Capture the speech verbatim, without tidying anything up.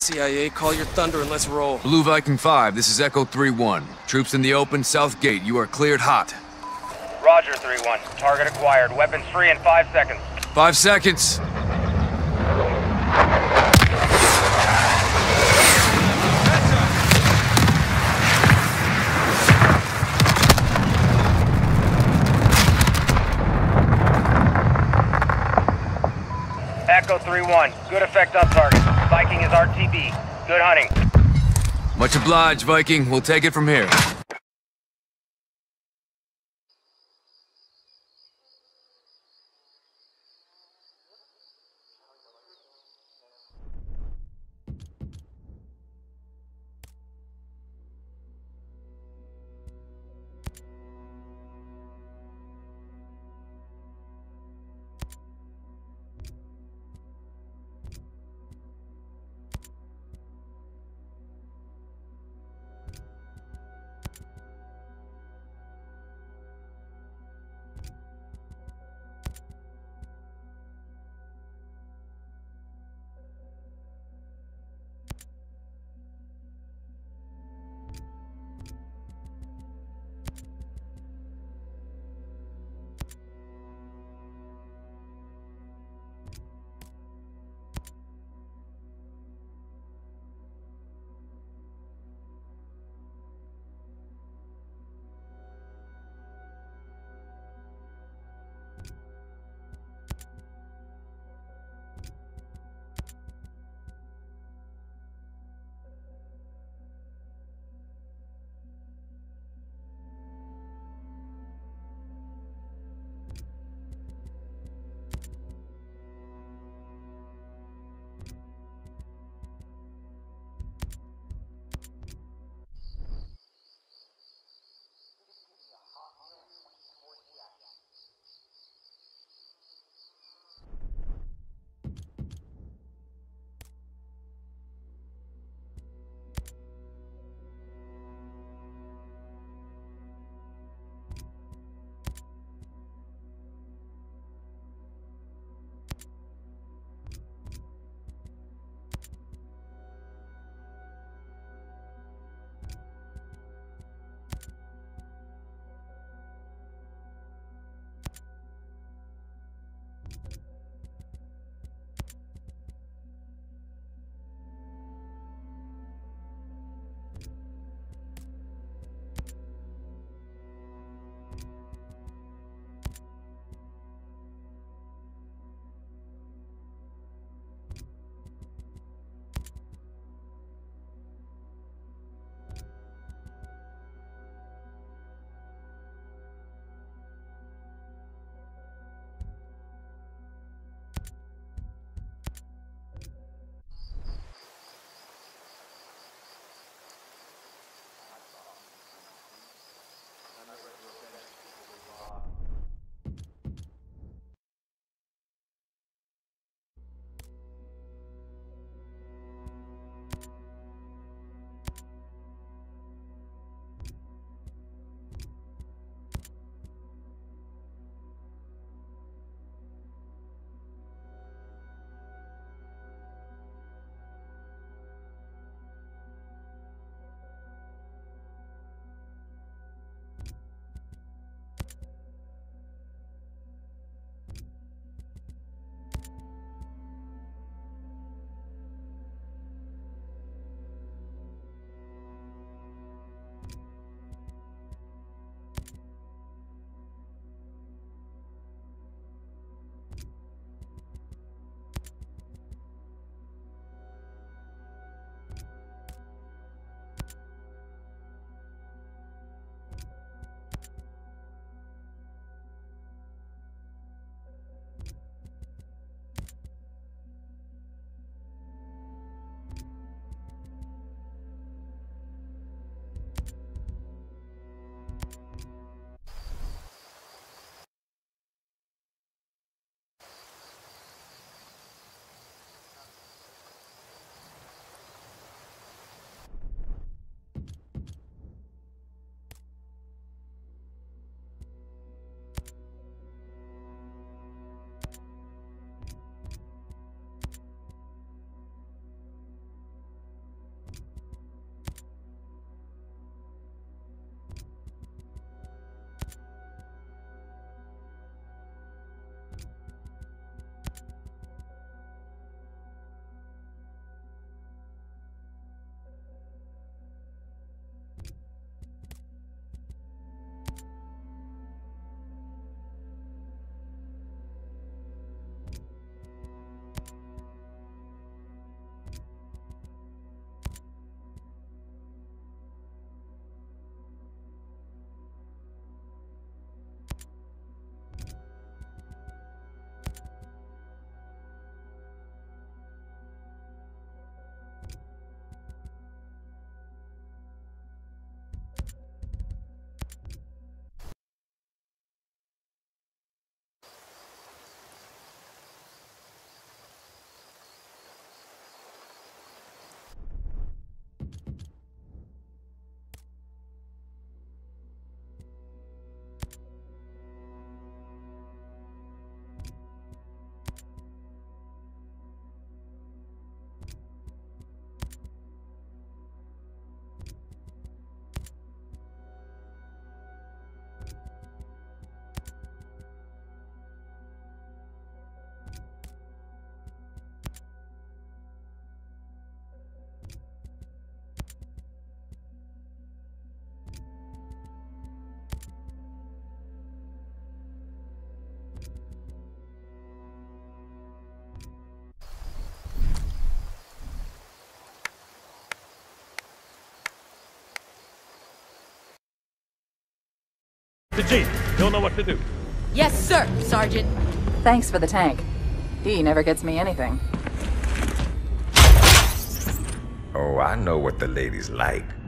C I A, call your thunder and let's roll. Blue Viking five, this is Echo three one. Troops in the open, south gate. You are cleared hot. Roger, three one. Target acquired. Weapons free in five seconds. Five seconds. Echo three one. Good effect on target. Viking is R T B. Good hunting. Much obliged, Viking. We'll take it from here. to Jeep. He'll know what to do. Yes, sir, Sergeant. Thanks for the tank. He never gets me anything. Oh, I know what the ladies like.